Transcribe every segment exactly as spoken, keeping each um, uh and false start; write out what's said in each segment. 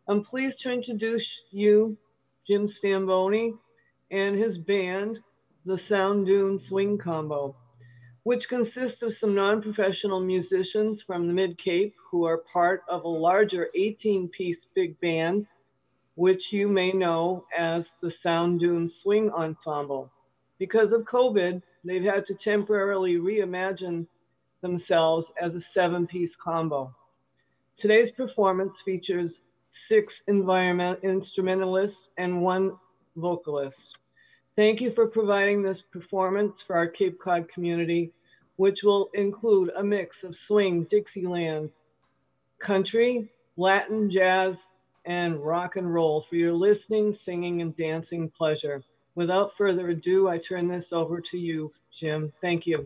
I'm pleased to introduce you Jim Stamboni and his band, the Sound Dune Swing Combo, which consists of some non-professional musicians from the Mid-Cape who are part of a larger eighteen-piece big band, which you may know as the Sound Dune Swing Ensemble. Because of COVID, they've had to temporarily reimagine themselves as a seven-piece combo. Today's performance features six environment instrumentalists and one vocalist. Thank you for providing this performance for our Cape Cod community, which will include a mix of swing, Dixieland, country, Latin, jazz, and rock and roll for your listening, singing, and dancing pleasure. Without further ado, I turn this over to you, Jim. Thank you.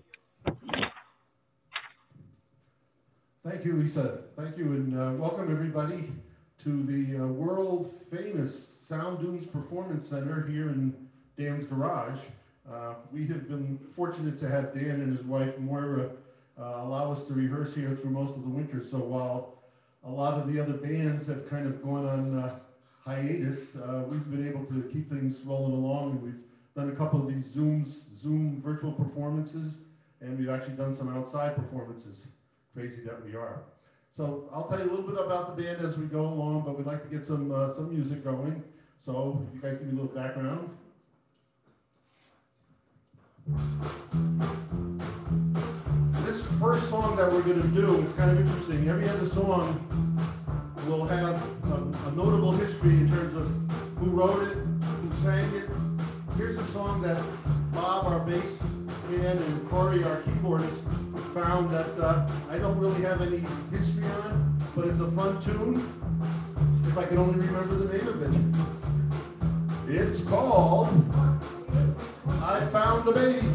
Thank you, Lisa. Thank you, and uh, welcome everybody to the uh, world famous Sound Dunes Performance Center here in Dan's garage. Uh, we have been fortunate to have Dan and his wife Moira uh, allow us to rehearse here through most of the winter. So while a lot of the other bands have kind of gone on uh, hiatus, uh, we've been able to keep things rolling along, and we've done a couple of these Zooms, Zoom virtual performances, and we've actually done some outside performances. Crazy that we are. So I'll tell you a little bit about the band as we go along, but we'd like to get some uh, some music going. So you guys give me a little background. This first song that we're going to do, it's kind of interesting. Every other song will have a, a notable history in terms of who wrote it, who sang it. Here's a song that Bob, our bass man, and Corey, our keyboardist, found that uh, I don't really have any history on, but it's a fun tune, if I can only remember the name of it. It's called I Found a Baby.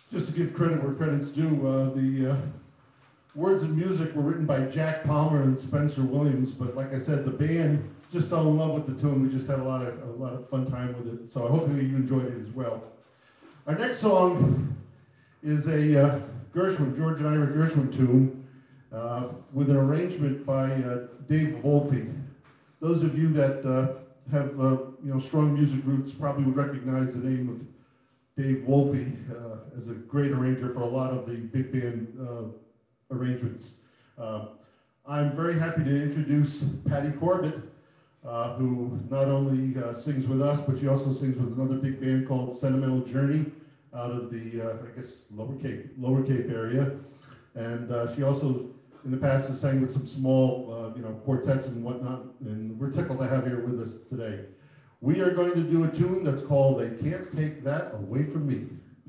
just to give credit where credit's due, uh, the uh, words and music were written by Jack Palmer and Spencer Williams, but like I said, the band just fell in love with the tune. We just had a lot of a lot of fun time with it, so I hope that you enjoyed it as well. Our next song is a uh, Gershwin, George and Ira Gershwin tune uh, with an arrangement by uh, Dave Volpe. Those of you that uh, have uh, you know strong music roots probably would recognize the name of Dave Volpe uh, as a great arranger for a lot of the big band uh, arrangements. Uh, I'm very happy to introduce Patty Corbett, uh, who not only uh, sings with us, but she also sings with another big band called Sentimental Journey out of the, uh, I guess, Lower Cape, Lower Cape area. And uh, she also, in the past, has sang with some small, uh, you know, quartets and whatnot, and we're tickled to have her with us today. We are going to do a tune that's called They Can't Take That Away From Me.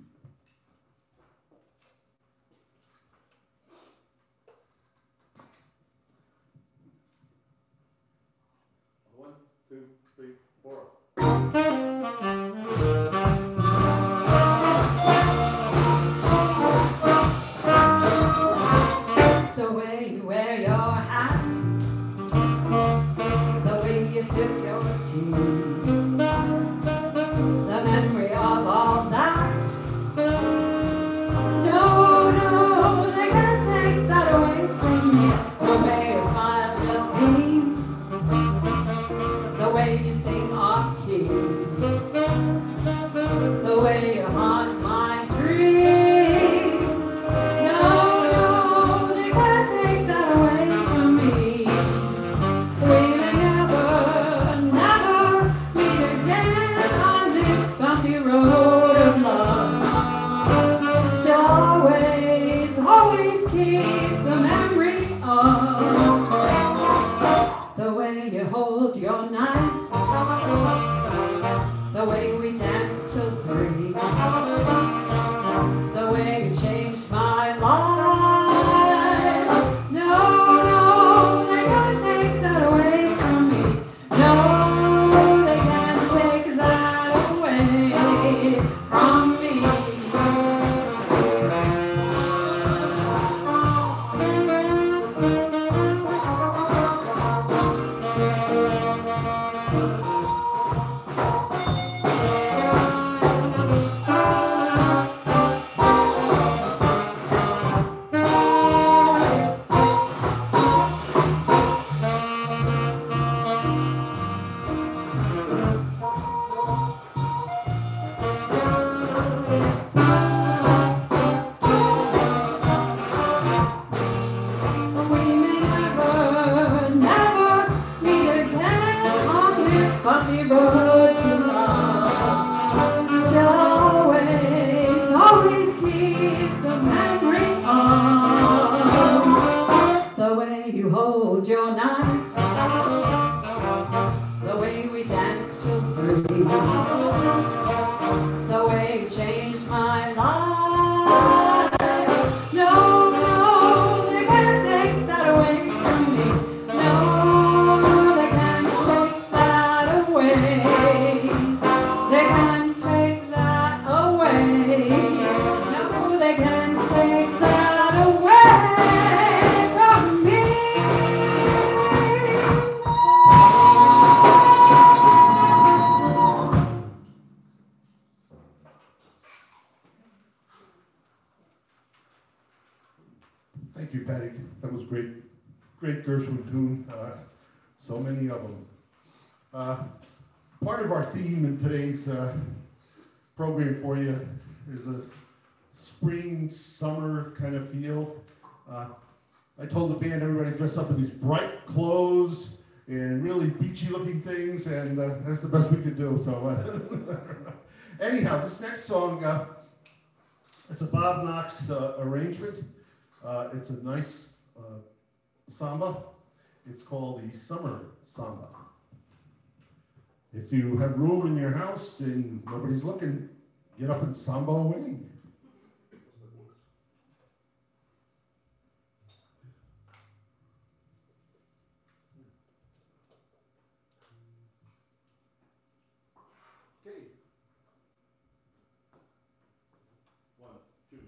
One, two, three, four. The way you wear your hat, the way you sip your tea, the memory of all that. No, no, they can't take that away from me. The way your smile just beams, the way you sing off key, the way you haunt my dreams. No, no, they can't take that away from me. We may never, never meet again on this bumpy road of love. Still always, always keep the memory of the way you hold your knife, the way we danced till three, the way you changed my life. No, no, they can't take that away from me. No, they can't take that away from me. We may never, never meet again on this bumpy road to love. Still always, always keep the memory of the way you hold your knife, the way we danced till three, the way you changed my life. No, no, they can't take that away from me. No, they can't take that away. They can't take that away. No, they can't take that away from me. Thank you, Patty. That was great, great Gershwin tune. Uh, so many of them. Uh, part of our theme in today's uh, program for you is a spring, summer kind of feel. Uh, I told the band everybody dress up in these bright clothes and really beachy looking things, and uh, that's the best we could do. So, uh, anyhow, this next song, uh, it's a Bob Knox uh, arrangement. Uh, it's a nice uh, samba. It's called the Summer Samba. If you have room in your house and nobody's looking, get up and samba away. Okay. One, two.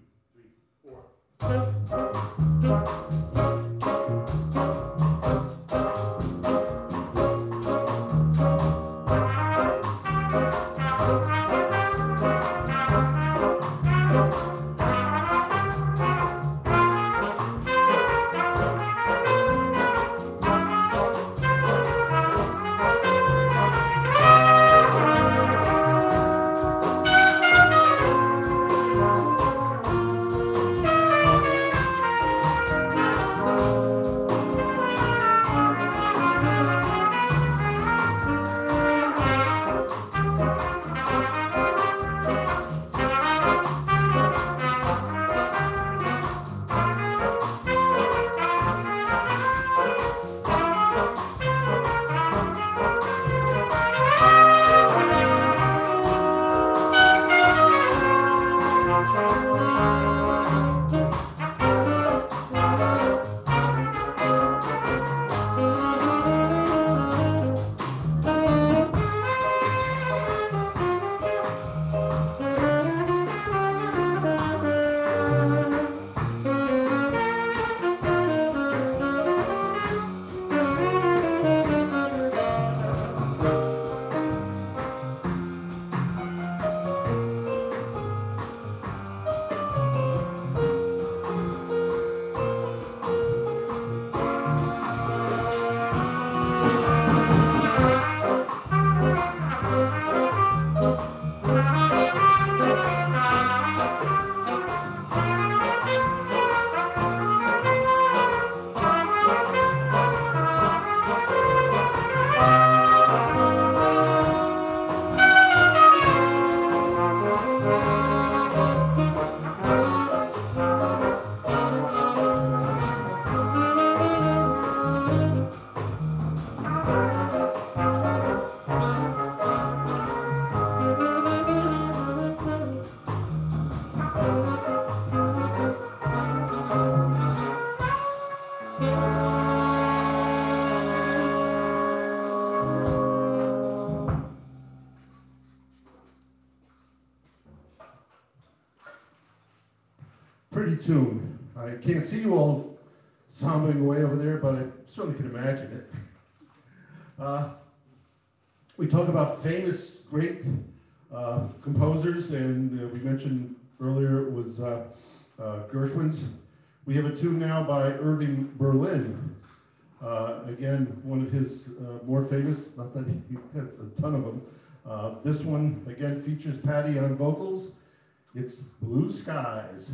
pretty tune. I can't see you all sombing away over there, but I certainly can imagine it. Uh, we talk about famous, great uh, composers, and uh, we mentioned earlier it was uh, uh, Gershwin's. We have a tune now by Irving Berlin. Uh, again, one of his uh, more famous, not that he had a ton of them. Uh, this one, again, features Patty on vocals. It's Blue Skies.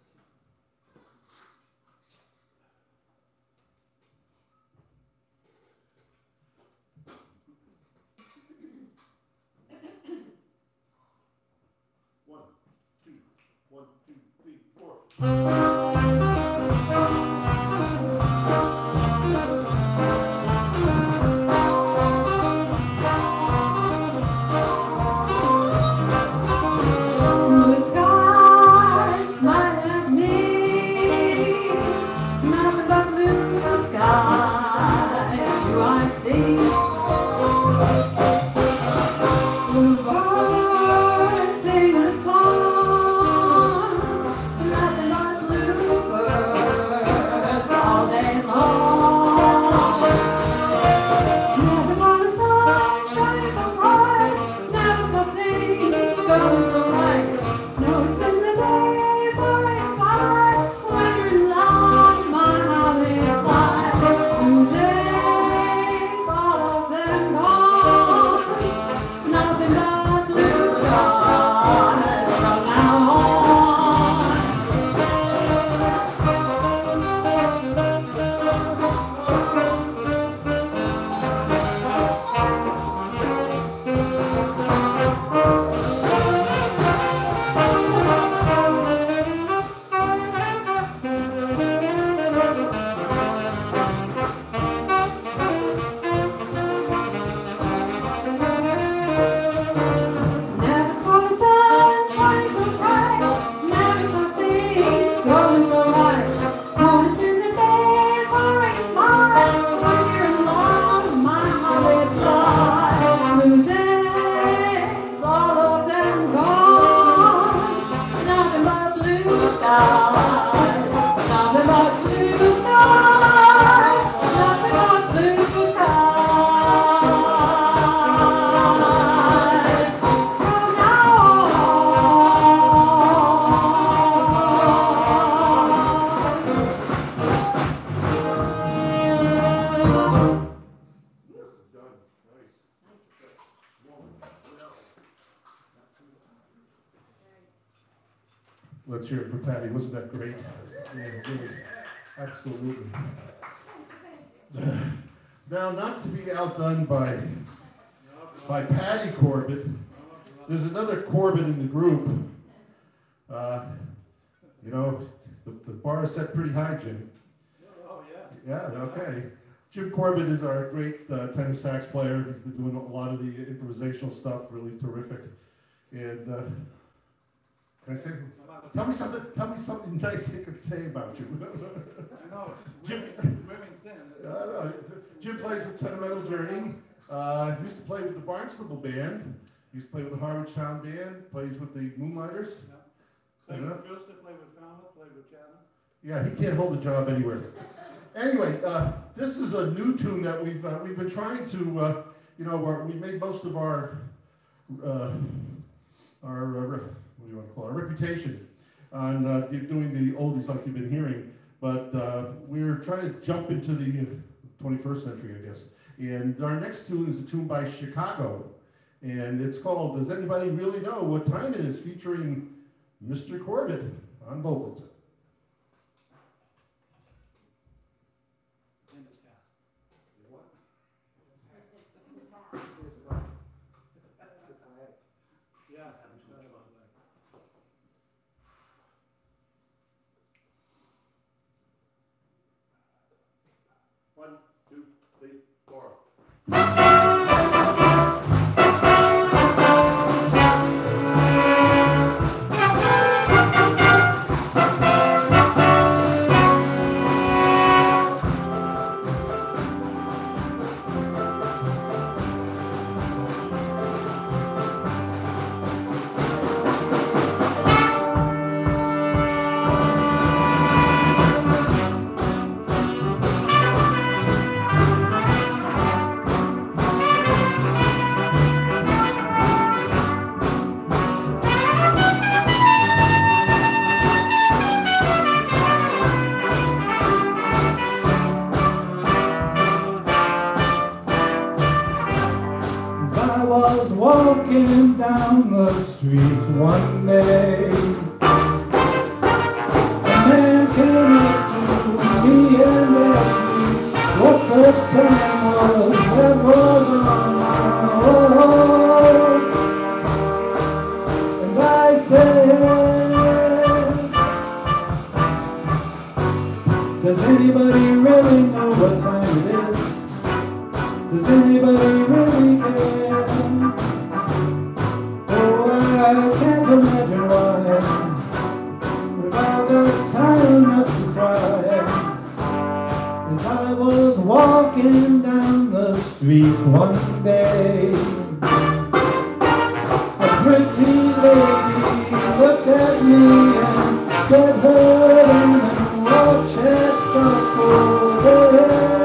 One, two, one, two, three, four. Blue skies smile at me, nothing but blue skies do I see. Blue birds sing a song, nothing but bluebirds all day long. Never saw the sun shine so bright, never saw things go so right. Notice in the days hurrying by, when you're in love, my how they fly. Blue days, all of them gone, nothing but blue skies from now on. Never saw the sun shining so bright, never saw things going so right. Notice in the days hurrying by, when you're in love, my heart will fly. Blue days, all of them gone, nothing but blue skies, nothing but blue skies, nothing but blue skies. From now on. Let's hear it for Patty. Wasn't that great? Yeah, really. Absolutely. Now, not to be outdone by by Patty Corbett, there's another Corbett in the group. Uh, you know, the, the bar is set pretty high, Jim. Oh, yeah. Yeah, okay. Jim Corbett is our great uh, tenor sax player. He's been doing a lot of the improvisational stuff, really terrific. And uh, can I say? Tell me something. Tell me something nice they could say about you. I know, it's Jim, rimming, rimming thin. I don't know. Jim plays with Sentimental Journey. Uh, used to play with the Barnstable Band. Used to play with the Harwich Town Band. Plays with the Moonlighters. Played Yeah. with Brewster, played with Falmouth, played with Chatham. Yeah, he can't hold a job anywhere. Anyway, uh, this is a new tune that we've uh, we've been trying to, uh, you know, our, we made most of our uh, our uh, what do you want to call it, our reputation on uh, doing the oldies like you've been hearing, but uh, we're trying to jump into the twenty-first century, I guess. And our next tune is a tune by Chicago, and it's called "Does Anybody Really Know What Time It Is?" featuring Mister Corbett on vocals. Yes. One, two, three, four. was walking down the street one day. A man came up to me and asked me what the time was that was on my road. And I said, does anybody really know what time it is? Does anybody really care? Oh, I can't imagine why we've all got time enough to cry. As I was walking down the street one day, a pretty lady looked at me and said her name and watch had stopped over.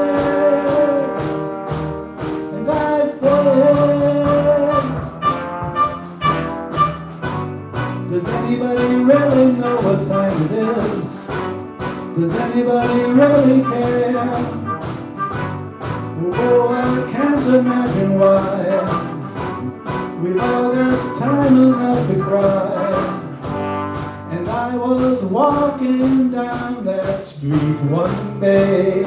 And I said, does anybody really know what time it is? Does anybody really care? Oh, I can't imagine why we've all got time enough to cry. And I was walking down that street one day,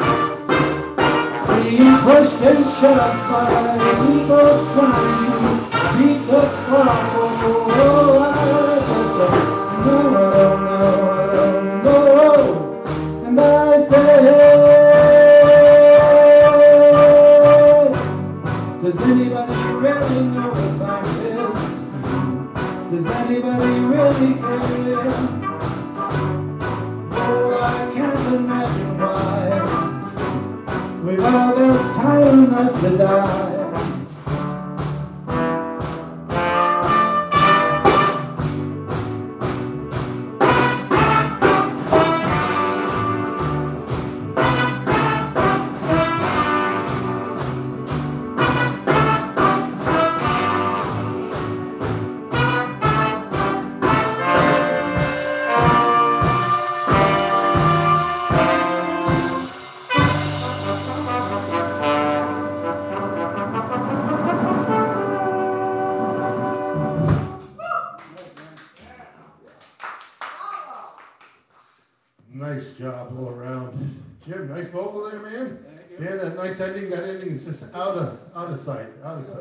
being pushed and shoved by people trying to beat the clock. Oh, I just don't know, I don't know, I don't know. And I said, does anybody really know what time it is? Does anybody really care? Oh, I can't imagine why we've all got time enough to die. Nice job all around. Jim, nice vocal there, man. Yeah, that nice ending. That ending is just out of out of sight, out of sight.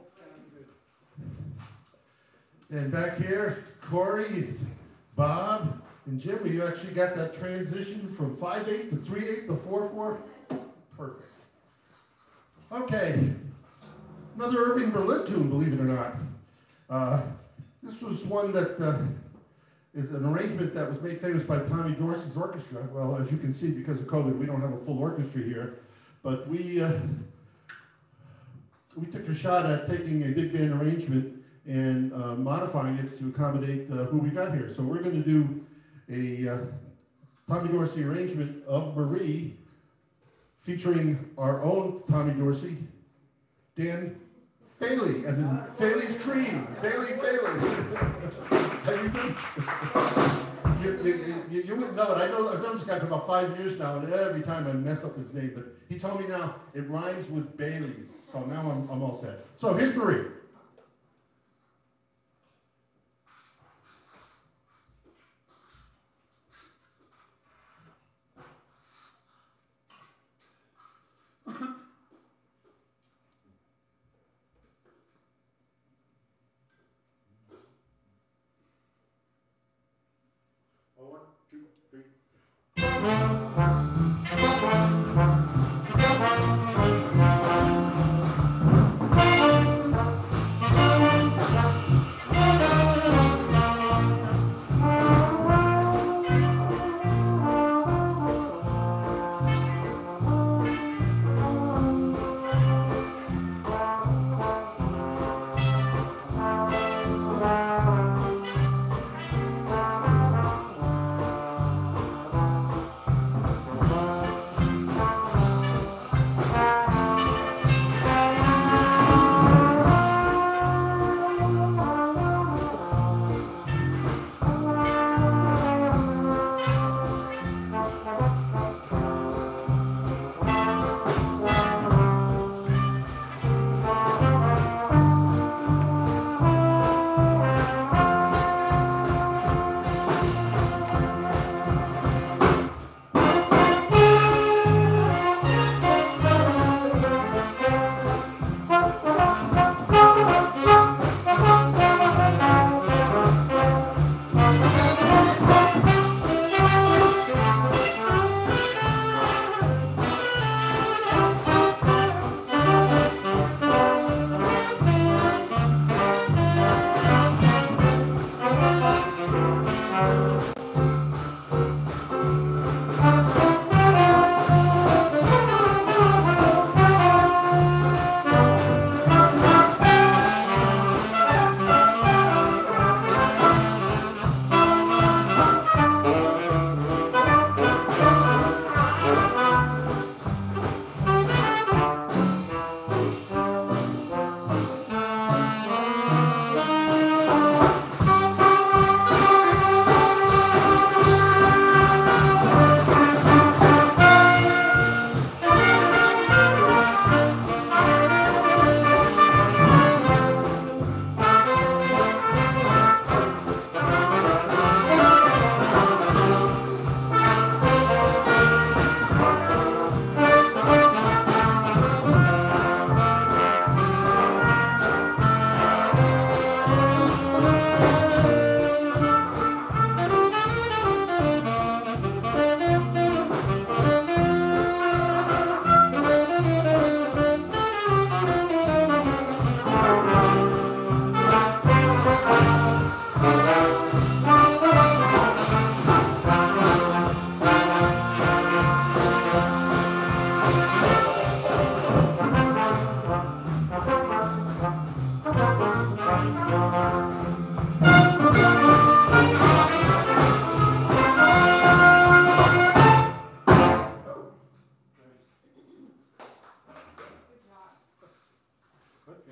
And back here, Corey, Bob, and Jim, you actually got that transition from five eight to three eight to four four. Perfect. Okay, another Irving Berlin tune, believe it or not. Uh, this was one that uh, is an arrangement that was made famous by Tommy Dorsey's orchestra. Well, as you can see, because of COVID, we don't have a full orchestra here, but we uh, we took a shot at taking a big band arrangement and uh, modifying it to accommodate uh, who we got here. So we're going to do a uh, Tommy Dorsey arrangement of Marie, featuring our own Tommy Dorsey, Dan Fairley, as in Fairley's Cream, Bailey Fairley. you, you, you, you wouldn't know it. I know, I've known this guy for about five years now, and every time I mess up his name, but he told me now it rhymes with Bailey's, so now I'm, I'm all set. So here's Marie. One, two, three.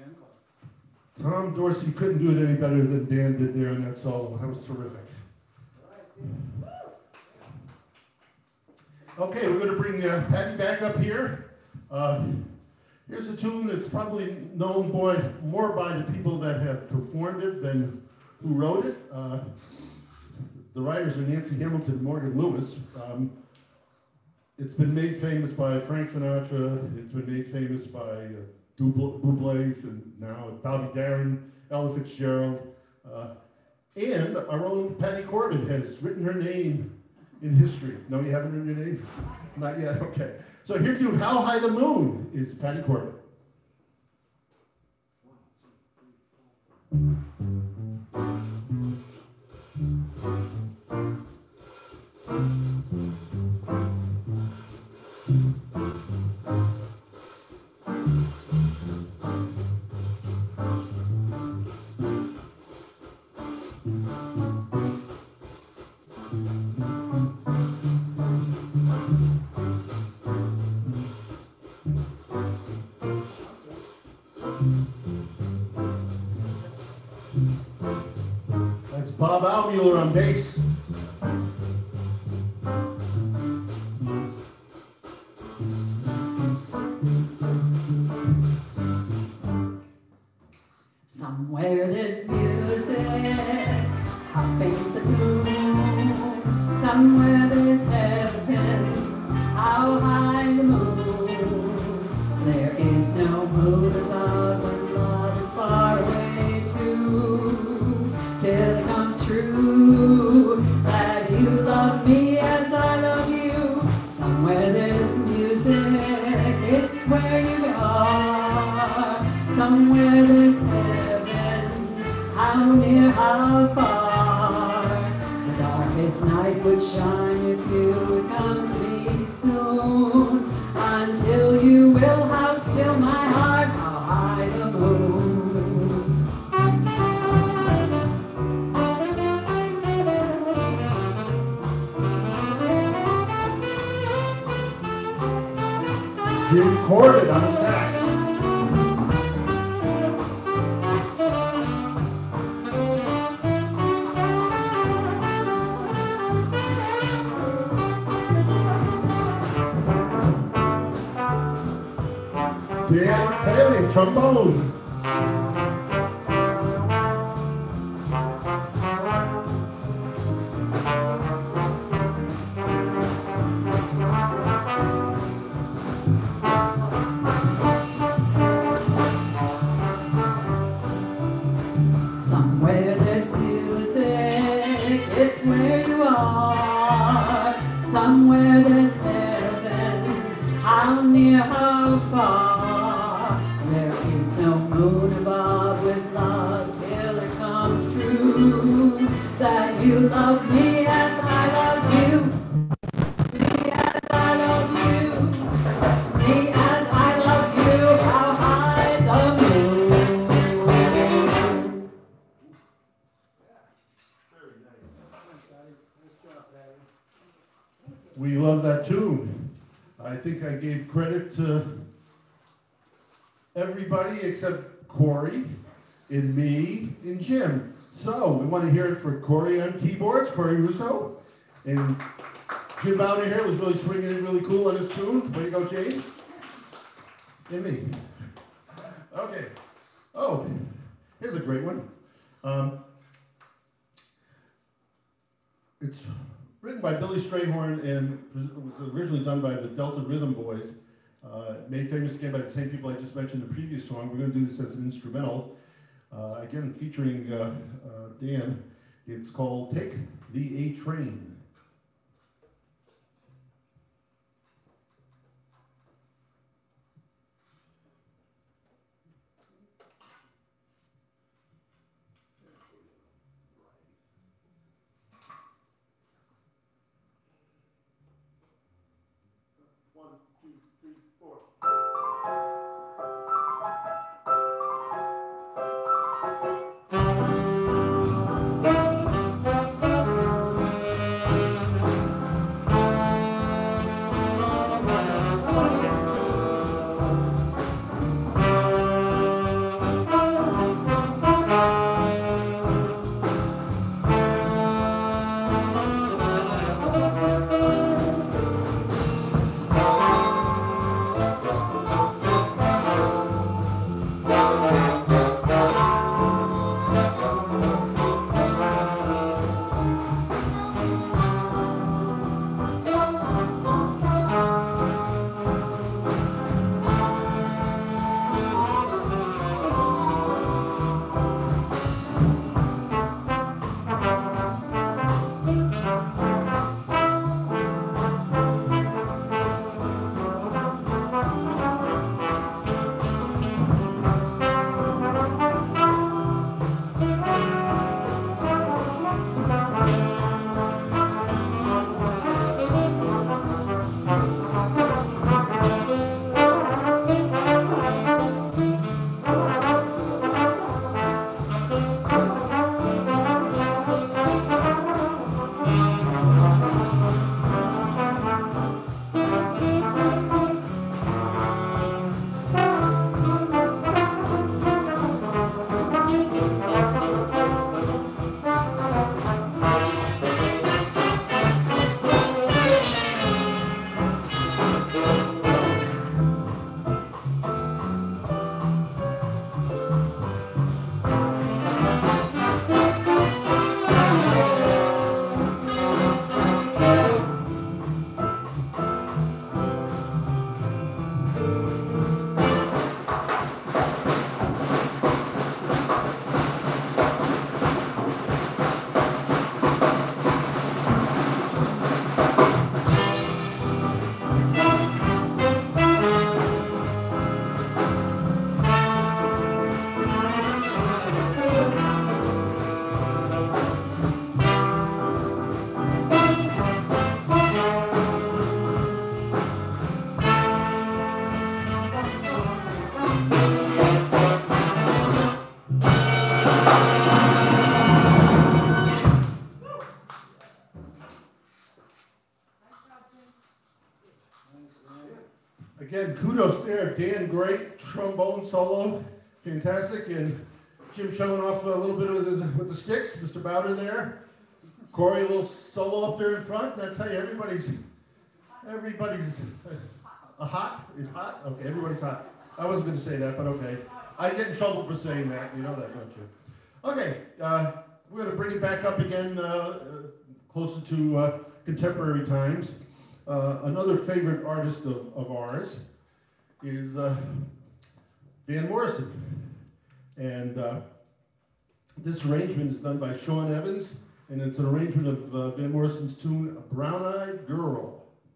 Tom Dorsey couldn't do it any better than Dan did there in that solo. That was terrific. Okay, we're going to bring uh, Patty back up here. Uh, here's a tune that's probably known boy, more by the people that have performed it than who wrote it. Uh, the writers are Nancy Hamilton and Morgan Lewis. Um, it's been made famous by Frank Sinatra. It's been made famous by uh, Bublé, and now Bobby Darin, Ella Fitzgerald. Uh, and our own Patty Corbin has written her name in history. No, you haven't written your name? Not yet, okay. So here to do How High the Moon is Patty Corbin. That's Bob Almueller on bass. Somewhere there's music, how faint the tune. Somewhere there's heaven, how high the moon. There is no moon above when love is far away too. Till it comes true that you love me as I love you. Somewhere there's music, it's where you are. Somewhere there's heaven, how near, how far. The darkest night would shine if you would come to me soon. Until you will house still my heart, how high the moon. Jim Corbett on the sax. Dan Haley, trombone. Somewhere there's music, it's where you are. Somewhere there's heaven, how near, how far. There is no moon above with love till it comes true that you love me as I love you. Me as I love you. Me as I love you. How high the moon. We love that tune. I think I gave credit to everybody except Corey, and me, and Jim. So we want to hear it for Corey on keyboards, Corey Russo, and Jim Bowder here was really swinging it really cool on his tune. Way to go, James. And me. Okay. Oh, here's a great one. Um, it's written by Billy Strayhorn and was originally done by the Delta Rhythm Boys. Uh, made famous again by the same people I just mentioned in the previous song. We're going to do this as an instrumental. Uh, again, featuring uh, uh, Dan. It's called Take the A Train. One, two, three, four. again, kudos there. Dan, great trombone solo, fantastic. And Jim showing off a little bit with the, with the sticks. Mister Bowder there. Corey, a little solo up there in front. I tell you, everybody's, everybody's uh, hot. Is hot? Okay, everybody's hot. I wasn't going to say that, but okay. I get in trouble for saying that. You know that, don't you? Okay, uh, we're going to bring it back up again, uh, uh, closer to uh, contemporary times. Uh, another favorite artist of, of ours is uh, Van Morrison. And uh, this arrangement is done by Sean Evans, and it's an arrangement of uh, Van Morrison's tune, Brown Eyed Girl.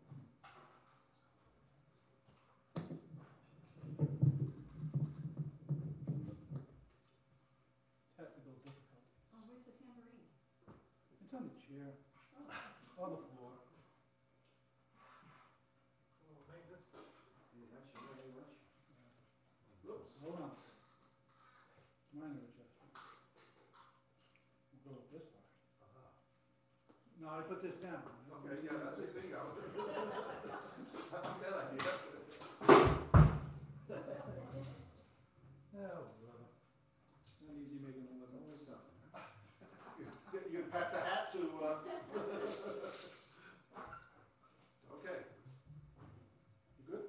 Technical difficult. Oh, where's the tambourine? It's on the chair. On the floor. Hold on. Minor adjustment. We'll go with this part. No, I put this down. Okay, yeah, that's the thing. That idea. Oh, brother. Not easy making a living. Always something. You can pass the hat to. Uh... okay. You good?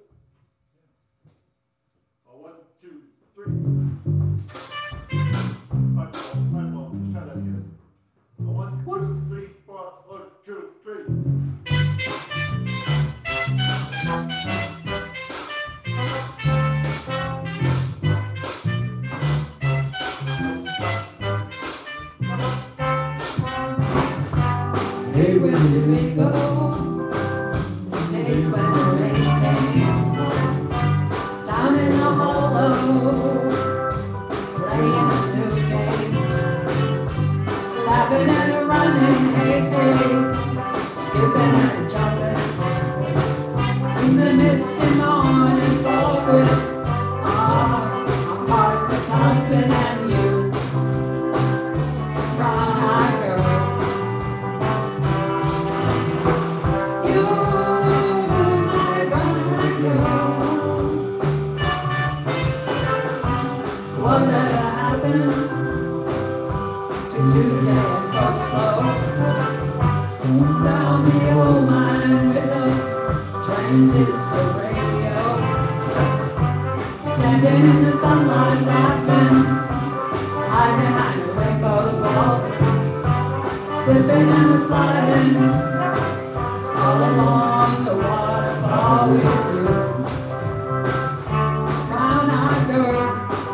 Yeah. Oh, one, two, three. My fault. My fault. Let's try that again. Oh, one, two, three, four. One, two, three. Hey, where did we go? Days when the rain came down in the hollow, playing a new game, laughing and running, hey, hey, skipping and jumping in the misty morning fog with our hearts a thumping and you, brown-eyed girl. Whatever happened to Tuesday so slow? Down the old line with a transistor radio, standing in the sunlight laughing, hiding behind the rainbow's wall, slipping and sliding all along the waterfall with you, brown-eyed girl.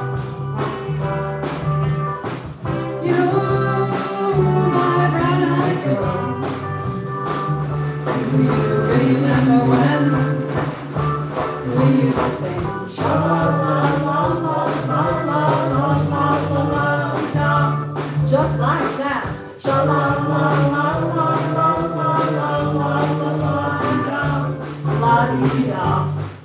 Remember when we used to sing sha la la la la la la la la la la, just like that, sha la la la la la la la la la la la dee da.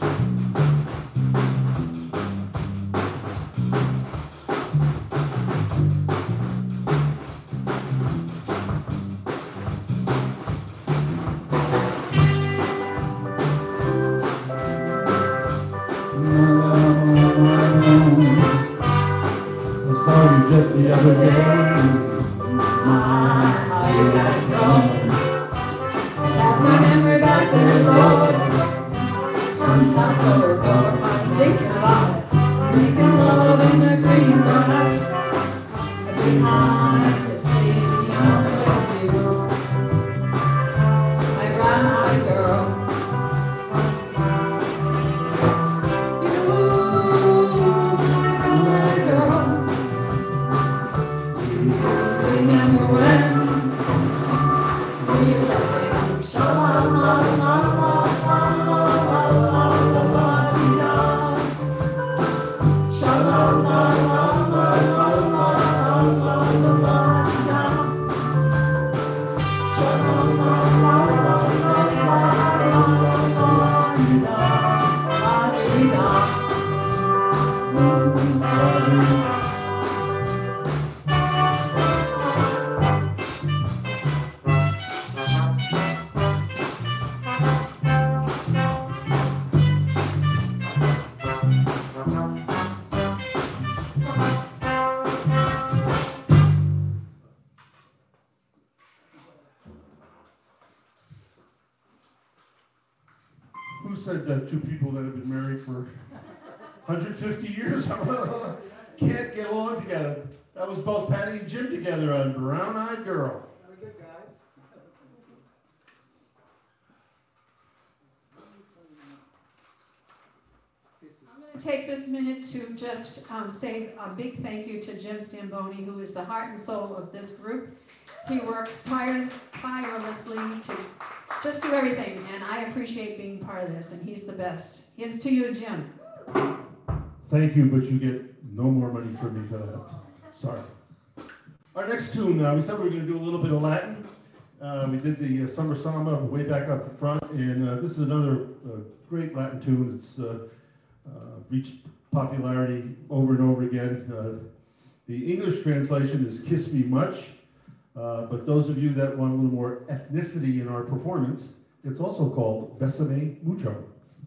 I saw you just the other day. My, how you let it go. That's my memory back in the road. Sometimes overboard, I'm thinking about it. Making love in the green grass behind the stadium with you, my brown-eyed girl. Remember when we used to sing sha la la la la la la la la la la dee da, sha la la la la la la la la la la dee da, sha la la la la la la la la dee da, la dee da. said that two people that have been married for one hundred fifty years can't get along together? That was both Patty and Jim together on Brown Eyed Girl. Very good, guys. I'm going to take this minute to just um, say a big thank you to Jim Stamboni, who is the heart and soul of this group. He works tires, tirelessly to just do everything, and I appreciate being part of this, and he's the best. Here's to you, Jim. Thank you, but you get no more money from me for that. Sorry. Our next tune, uh, we said we were going to do a little bit of Latin. Uh, we did the uh, Summer Samba way back up front, and uh, this is another uh, great Latin tune. It's uh, uh, reached popularity over and over again. Uh, the English translation is Kiss Me Much, uh, but those of you that want a little more ethnicity in our performance, it's also called Besame Mucho.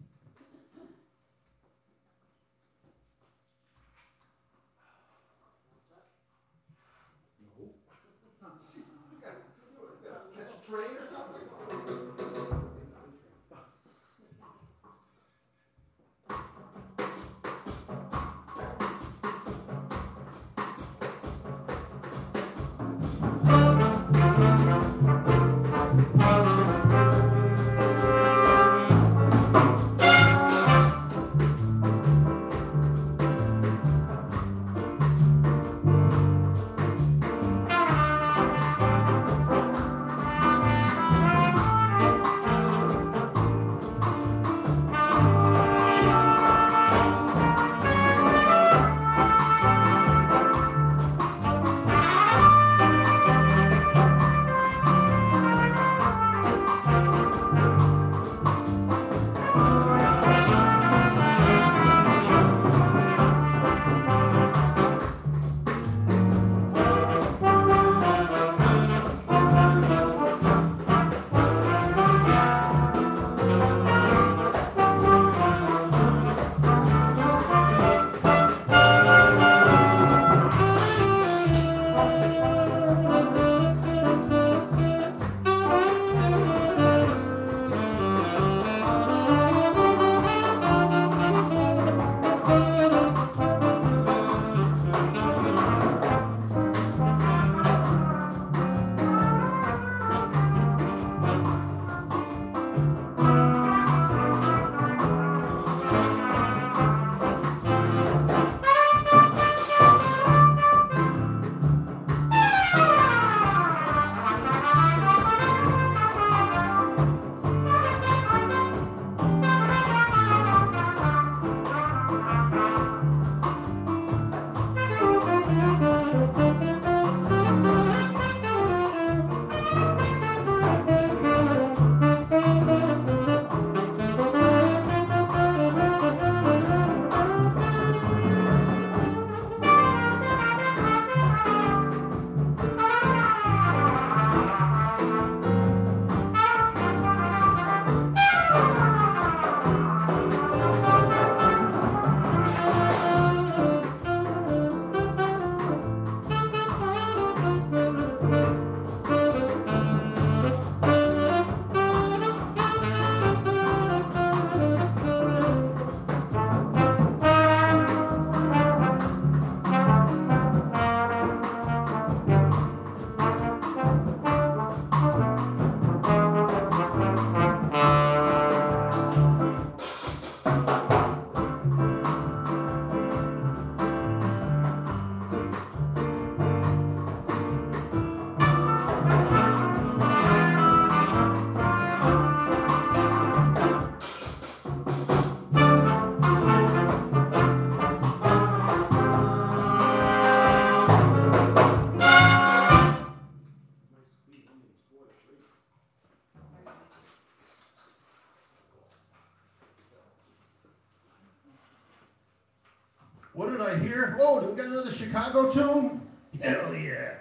What did I hear? Oh, did we get another Chicago tune? Hell yeah.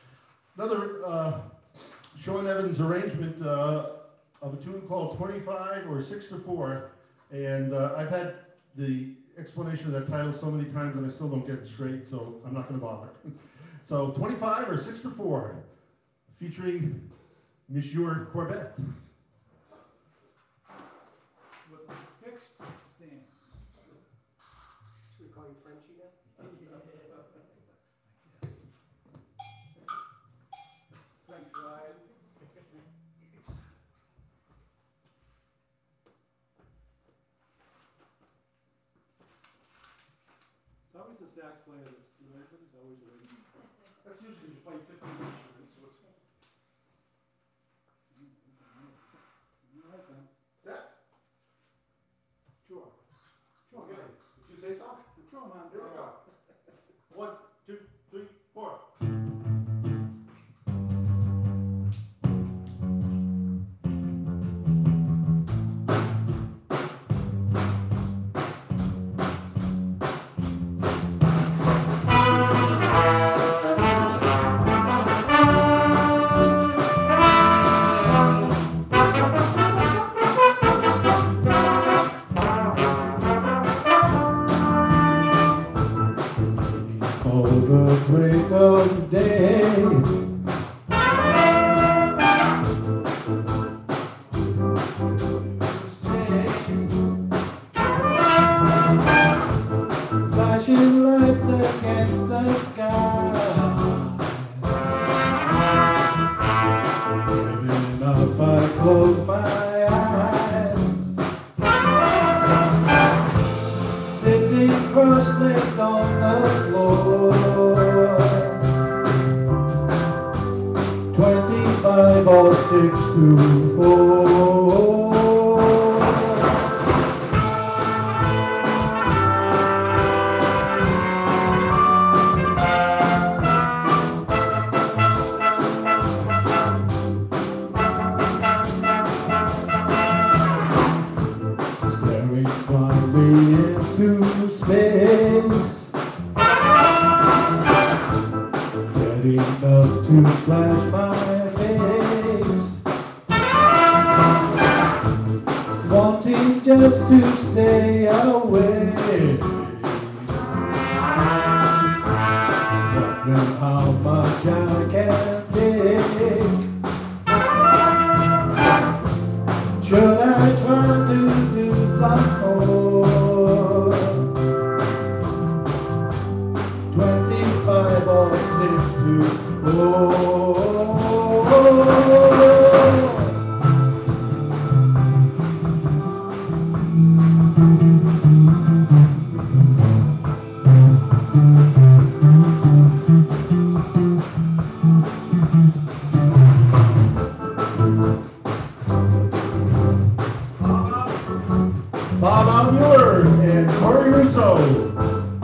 Another uh, Sean Evans arrangement uh, of a tune called twenty-five or six to four. And uh, I've had the explanation of that title so many times and I still don't get it straight, so I'm not going to bother. So twenty-five or six to four, featuring Monsieur Corbett. With the sax player that's doing it? He's always waiting. That's usually you play fifteen instruments. So it's All right, then. set. Sure. Sure, Okay. man. Did you say so? Sure, man. Here we go. One, two, three, four. Over break of day, flashing lights against the sky, giving up I close my eyes, sitting cross-legged on the floor. Twenty-five or six to four. Staring blindly into space, getting up to flash my face, wanting just to stay away, wondering how much I can take. Should I try to do some more? Twenty-five or six to four. Bob Mueller and Corey Russo.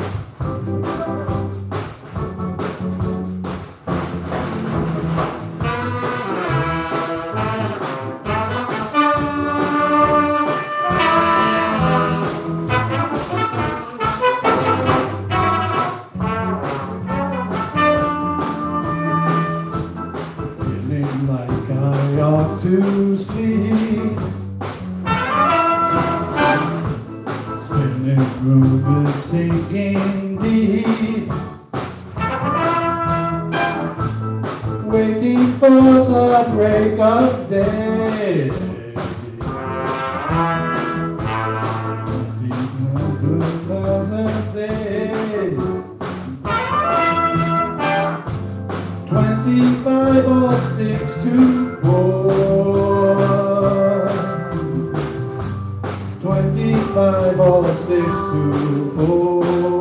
Feeling like I ought to sleep, spinning room is sinking deep, waiting for the break of day. Twenty-five or six to four. Twenty-five or six to four.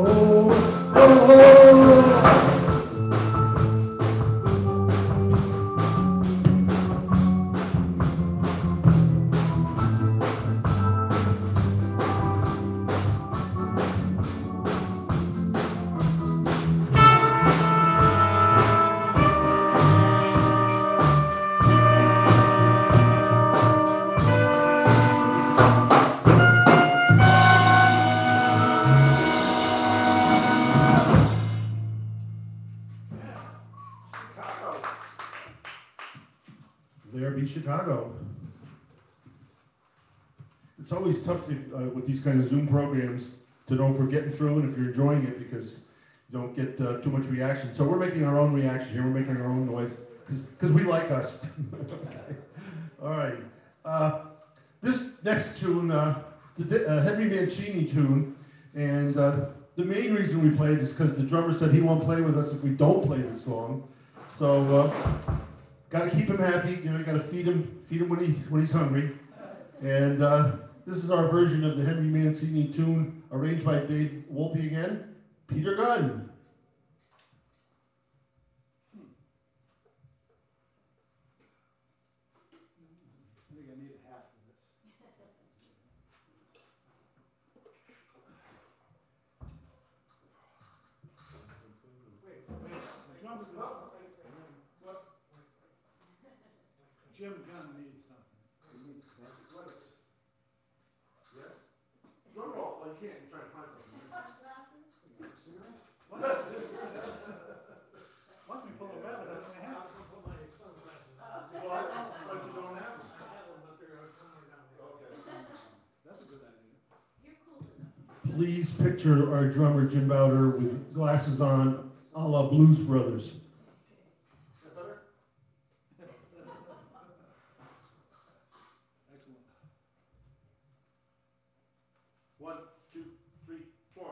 There be Chicago. It's always tough to, uh, with these kind of Zoom programs to know if we're getting through and if you're enjoying it, because you don't get uh, too much reaction. So we're making our own reaction here. We're making our own noise because we like us. Okay. All right. Uh, this next tune, uh, it's a uh, Henry Mancini tune, and uh, the main reason we played is because the drummer said he won't play with us if we don't play the song. So uh, got to keep him happy. You know, you got to feed him, feed him when he when he's hungry. And uh, this is our version of the Henry Mancini tune, arranged by Dave Wolpe again. Peter Gunn. I think I need a half of this. Wait, wait, the drummer, what? Jim Gunn needs something. Yes? Drum roll. Oh, you can't. You're trying to find something. What? Once we pull a rabbit out of my hat. Well, I, I just don't have them. Okay. That's a good idea. Please picture our drummer Jim Bowder with glasses on, a la Blues Brothers. Excellent. One, two, three, four.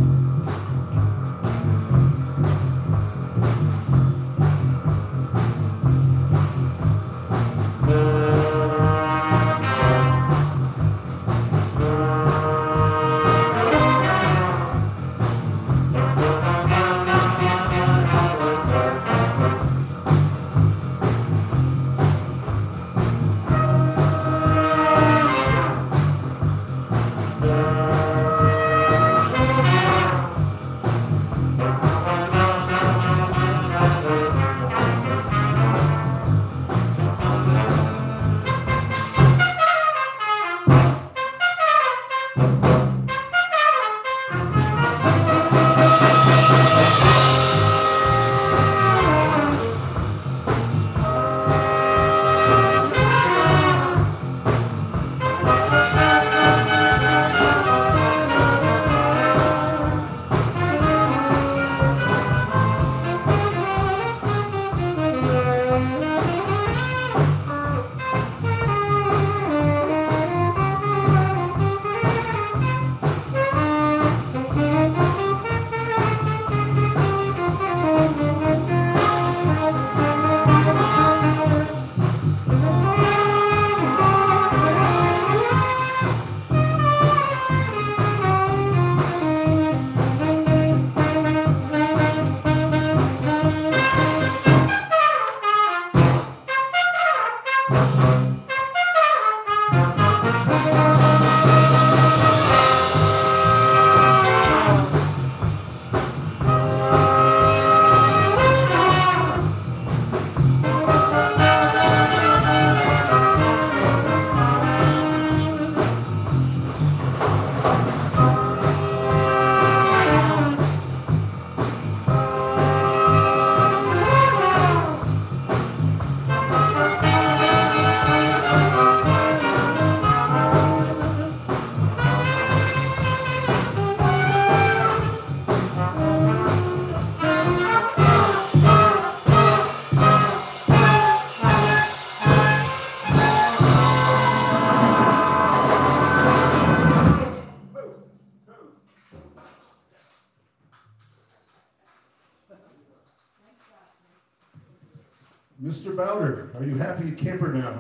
Mister Bowder, are you happy camper now?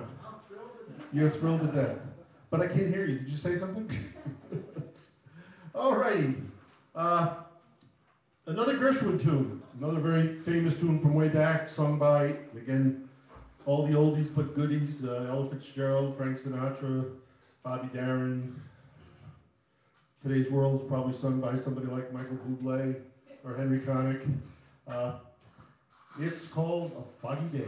You're thrilled to death. But I can't hear you. Did you say something? All righty. Uh, another Gershwin tune. Another very famous tune from way back, sung by, again, all the oldies but goodies. Uh, Ella Fitzgerald, Frank Sinatra, Bobby Darin. Today's World is probably sung by somebody like Michael Bublé or Henry Connick. Uh, it's called A Foggy Day.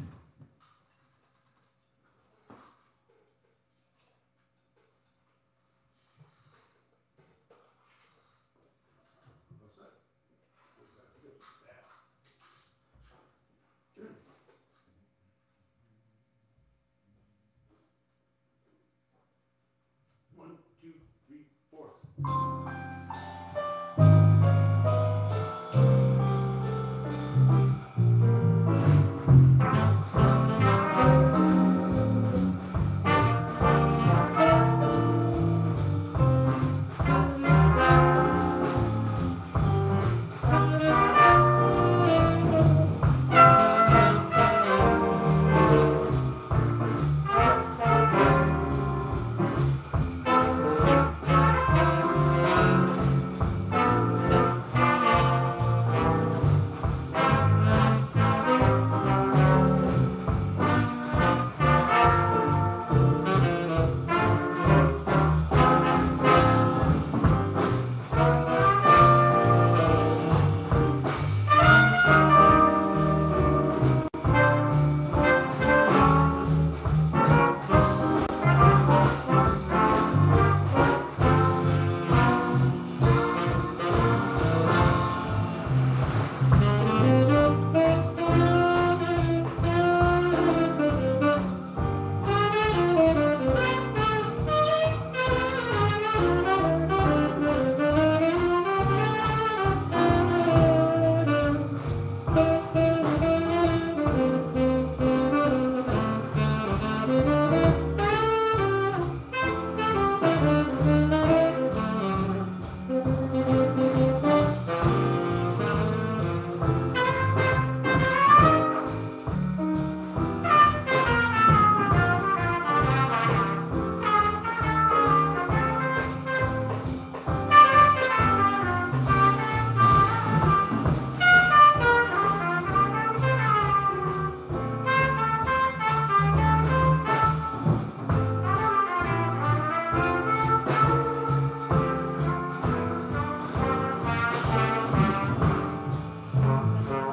One, two, three, four.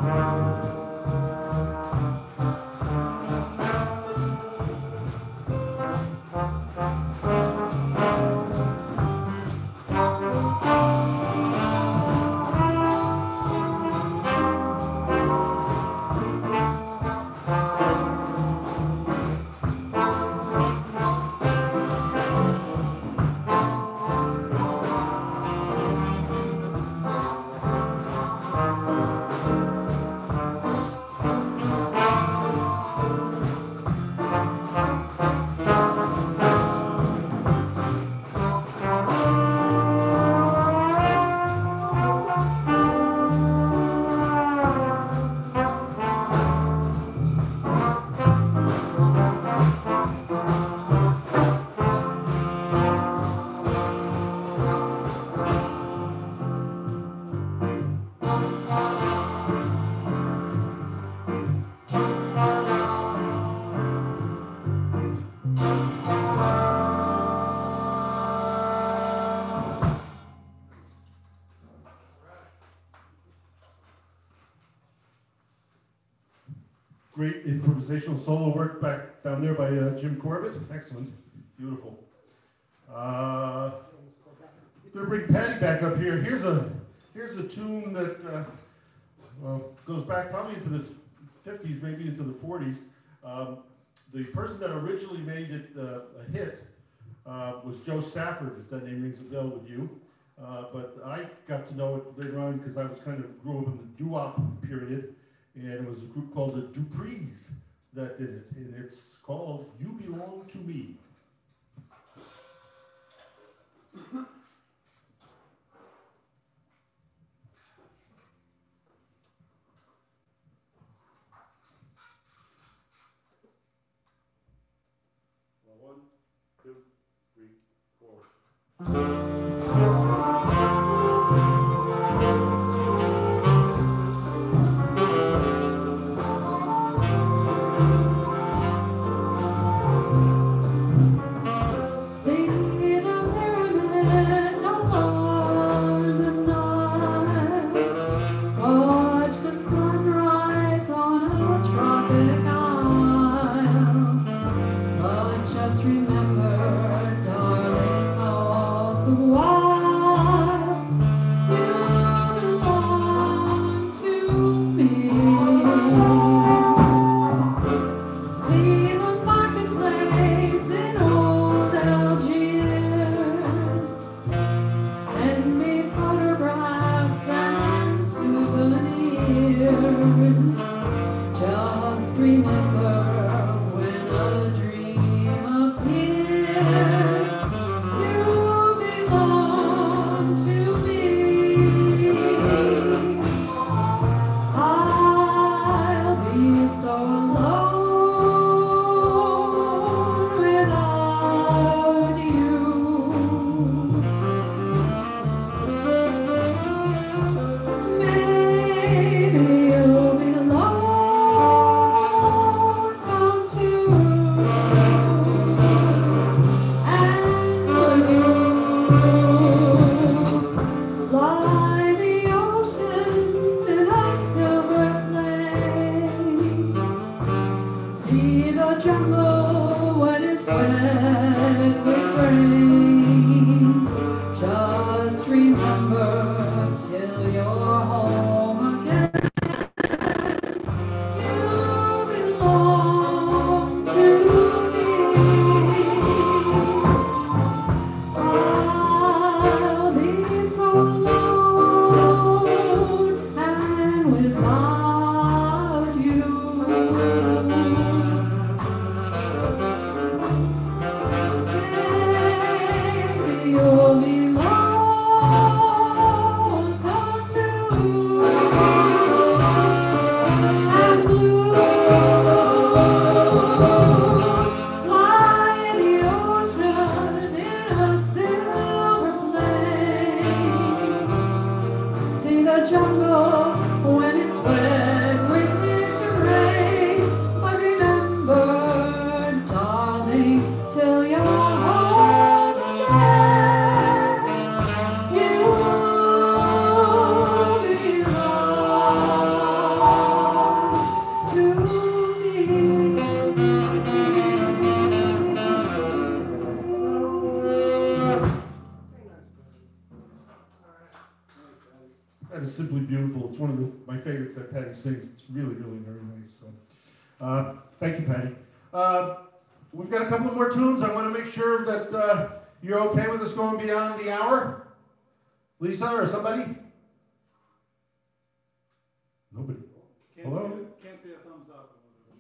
Great improvisational solo work back down there by uh, Jim Corbett. Excellent. Beautiful. Uh, gonna bring Patty back up here. Here's a here's a tune that uh, well, goes back probably into the fifties, maybe into the forties. Um, the person that originally made it uh, a hit uh, was Joe Stafford, if that name rings a bell with you. Uh, but I got to know it later on because I was kind of grew up in the doo-wop period. And it was a group called the Duprees that did it. And it's called You Belong to Me. Well, one, two, three, four. jungle when it's wet. lyrics that Patty sings. It's really, really very nice. So, uh, thank you, Patty. Uh, we've got a couple of more tunes. I want to make sure that uh, you're okay with us going beyond the hour. Lisa or somebody? Nobody. Can't Hello? see- Can't see a thumbs up.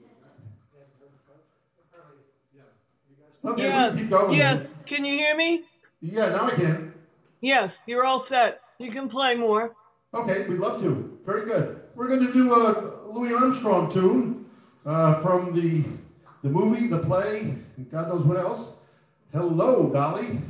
Yeah, you guys. Okay, Yes, we can keep going. yes. Can you hear me? Yeah, now I can. Yes, you're all set. You can play more. Okay, we'd love to. Very good. We're going to do a Louis Armstrong tune uh, from the the movie, the play, and God knows what else. Hello, Dolly.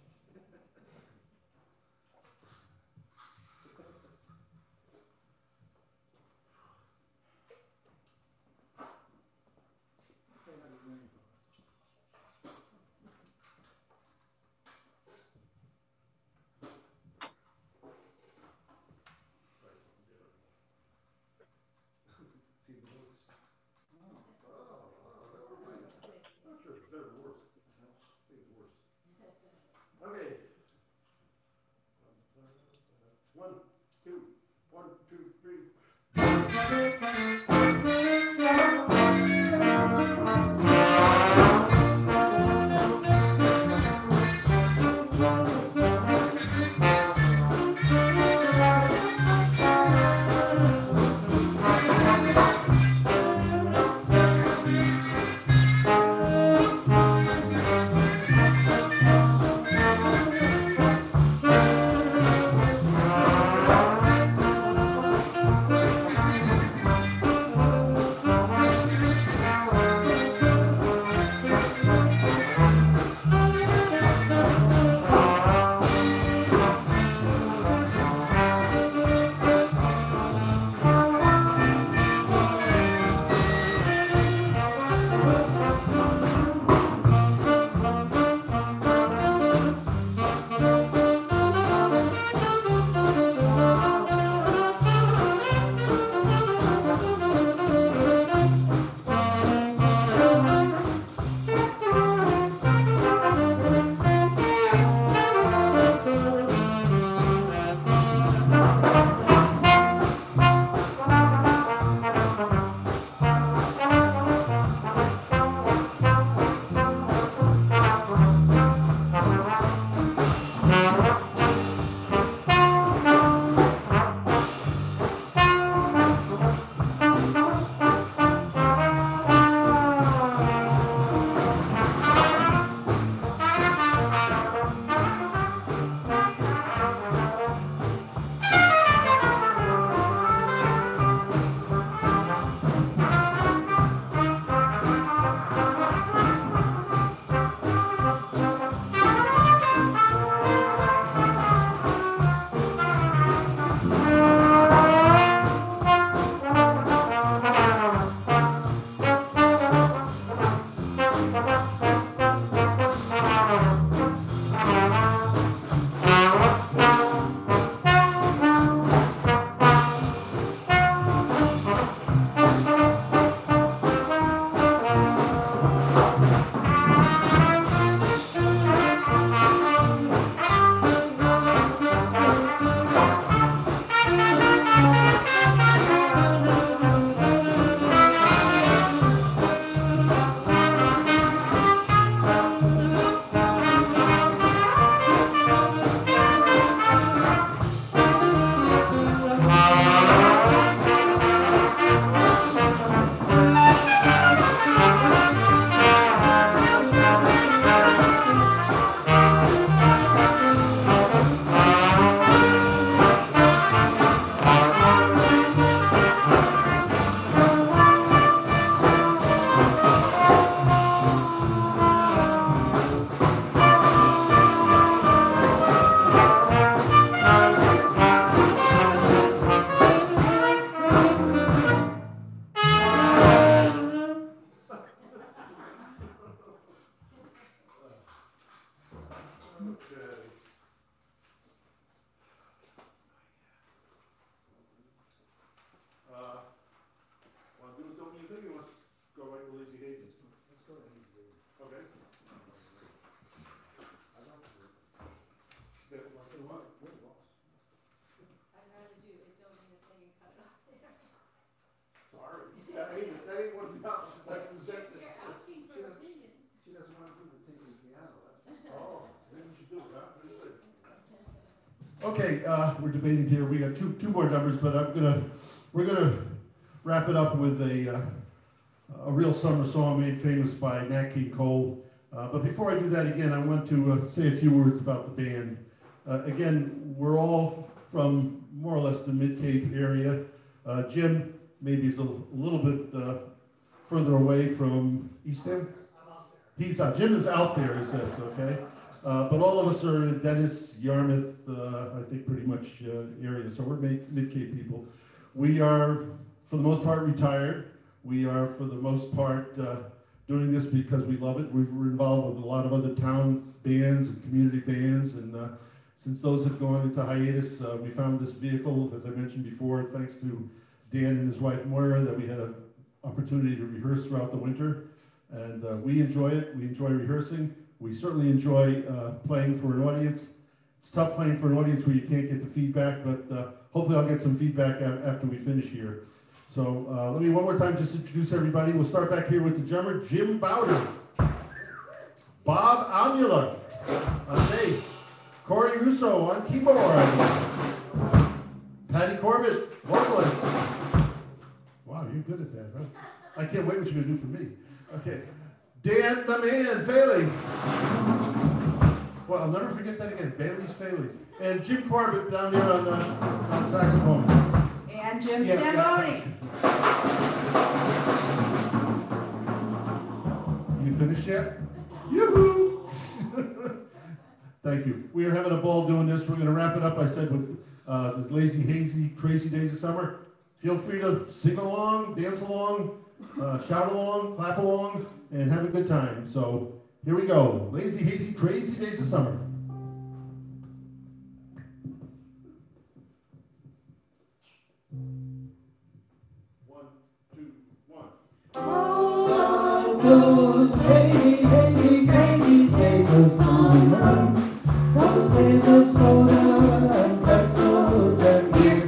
Okay. One, two, one, two, three. anyone else represent it. She doesn't, she doesn't want to do the taking piano. Oh, maybe we should do it, huh? Very good. Okay, uh, we're debating here. We got two two more numbers, but I'm gonna we're gonna wrap it up with a uh, a real summer song made famous by Nat King Cole. Uh, but before I do that again, I want to uh, say a few words about the band. Uh, again, we're all from more or less the Mid-Cape area. Uh, Jim maybe is a, a little bit uh, further away from East End. He's out. Jim is out there, he says, okay? Uh, but all of us are in Dennis, Yarmouth, uh, I think pretty much uh, area. So we're Mid-Cape people. We are, for the most part, retired. We are, for the most part, uh, doing this because we love it. We're involved with a lot of other town bands and community bands, and uh, since those have gone into hiatus, uh, we found this vehicle, as I mentioned before, thanks to Dan and his wife Moira, that we had an opportunity to rehearse throughout the winter, and uh, we enjoy it. We enjoy rehearsing. We certainly enjoy uh, playing for an audience. It's tough playing for an audience where you can't get the feedback, but uh, hopefully I'll get some feedback after we finish here. So uh, let me one more time just introduce everybody. We'll start back here with the drummer, Jim Bowder. Bob Amula on bass. Corey Russo on keyboard. Patty Corbett, vocalist. Wow, you're good at that, huh? I can't wait what you're going to do for me. Okay. Dan the Man Faley. Well, I'll never forget that again. Bailey's Faley's. And Jim Corbett down there on, uh, on saxophone. And Jim Yeah, Stamboni. Yeah. You finished yet? Yoo-hoo! Thank you. We are having a ball doing this. We're going to wrap it up, I said, with uh, this lazy, hazy, crazy days of summer. Feel free to sing along, dance along, uh, shout along, clap along, and have a good time. So here we go. Lazy, hazy, crazy days of summer. One, two, one. Oh, those hazy, hazy, crazy days of summer, those days of soda and pretzels and beer.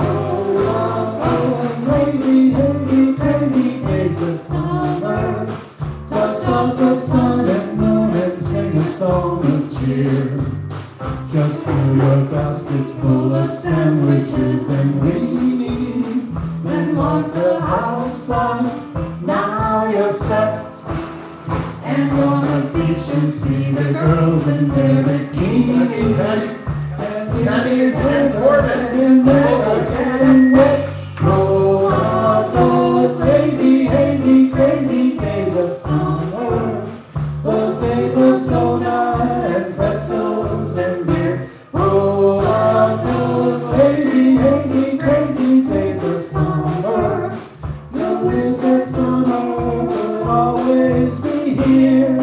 Oh, those lazy, hazy, crazy days of summer, dust off the sun and moon and sing a song of cheer. Just fill your baskets full of sandwiches and weenies, then lock the house up. Now you're set. And on the beach you see the girls in their bikinis. Patty and Jim Corbett. And they're getting wet. Roll out those lazy, hazy, crazy days of summer. Those days of soda and pretzels and beer. Roll out those lazy, hazy, crazy days of summer. You wish that summer would always be here.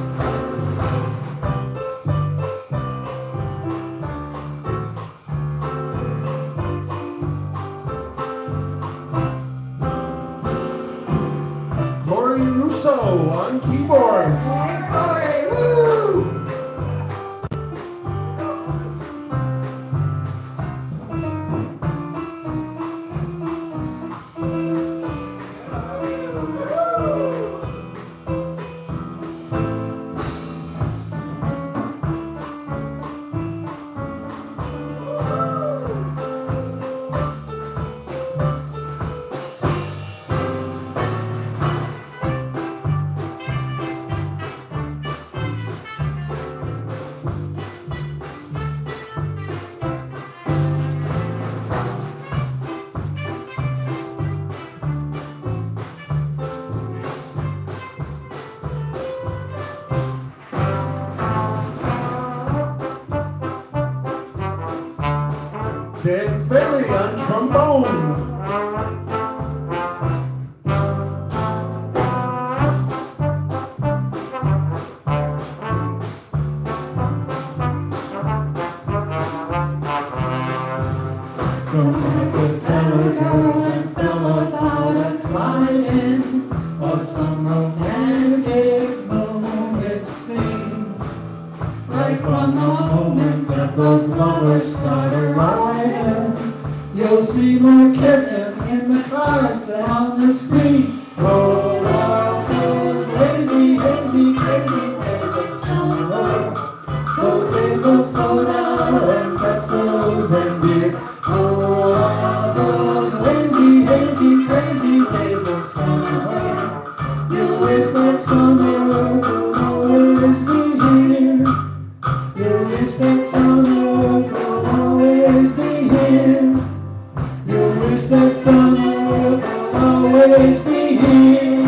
Corey Russo on keyboards. Hey, Corey, woo! Dan Faley on trombone. Don't have to tell a girl and fella about a climb of some romantic moon, it seems. Right from the moment that those lovers start arriving, you'll see more kissing in the cars than on the screen. Oh, that summer. You wish that summer could always be here. You wish that summer could always be here. You wish that summer could always be here.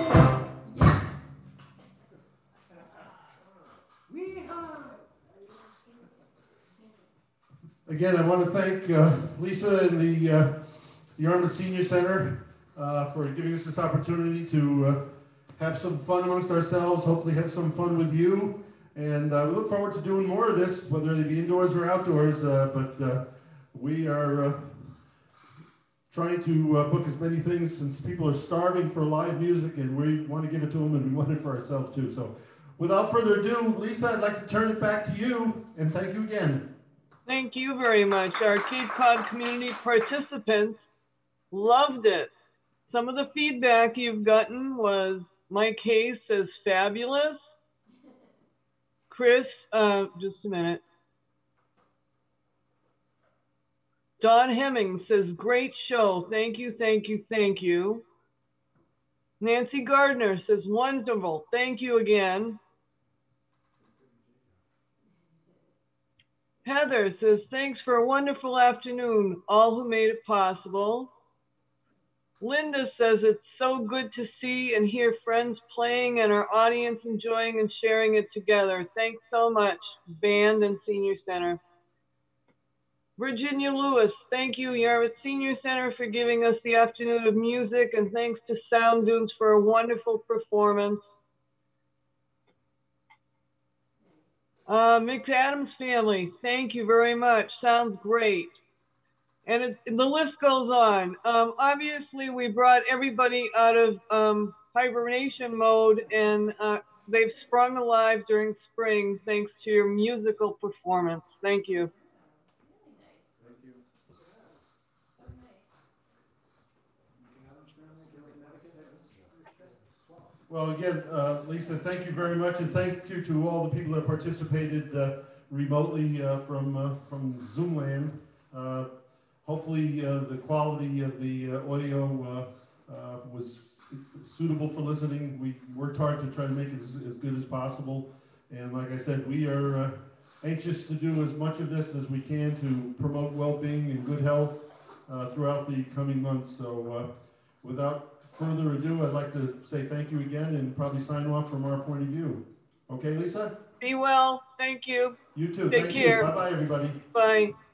Again, I want to thank uh, Lisa and the uh, Yarmouth Senior Center uh, for giving us this opportunity to uh, have some fun amongst ourselves, hopefully have some fun with you. And uh, we look forward to doing more of this, whether they be indoors or outdoors. Uh, but uh, we are uh, trying to uh, book as many things since people are starving for live music, and we want to give it to them, and we want it for ourselves too. So without further ado, Lisa, I'd like to turn it back to you, and thank you again. Thank you very much. Our Cape Cod community participants loved it. Some of the feedback you've gotten was Mike Hayes says fabulous. Chris, uh, just a minute. Don Hemming says great show. Thank you, thank you, thank you. Nancy Gardner says wonderful. Thank you again. Heather says, thanks for a wonderful afternoon, all who made it possible. Linda says, it's so good to see and hear friends playing and our audience enjoying and sharing it together. Thanks so much, band and Senior Center. Virginia Lewis, thank you, Yarmouth Senior Center, for giving us the afternoon of music, and thanks to Sound Dunes for a wonderful performance. Uh, McAdams family, thank you very much. Sounds great. And it, the list goes on. Um, obviously, we brought everybody out of um, hibernation mode, and uh, they've sprung alive during spring thanks to your musical performance. Thank you. Thank you. Well, again, uh, Lisa, thank you very much, and thank you to all the people that participated uh, remotely uh, from uh, from Zoomland. Uh, hopefully, uh, the quality of the uh, audio uh, uh, was suitable for listening. We worked hard to try to make it as, as good as possible, and like I said, we are uh, anxious to do as much of this as we can to promote well-being and good health uh, throughout the coming months. So, uh, without further ado, I'd like to say thank you again and probably sign off from our point of view. Okay, Lisa? Be well. Thank you. You too. Take Thank care. you. Bye-bye, everybody. Bye.